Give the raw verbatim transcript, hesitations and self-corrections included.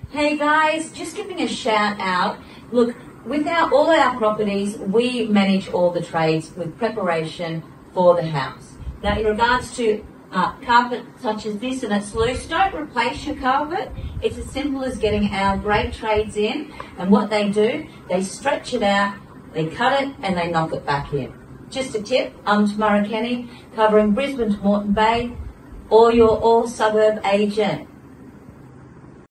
Hey guys, just giving a shout out. Look, with our, all our properties, we manage all the trades with preparation for the house. Now, in regards to uh, carpet such as this and it's loose, don't replace your carpet. It's as simple as getting our great trades in, and what they do, they stretch it out, they cut it, and they knock it back in. Just a tip, I'm Tamara, covering Brisbane to Moreton Bay, or your all suburb agent.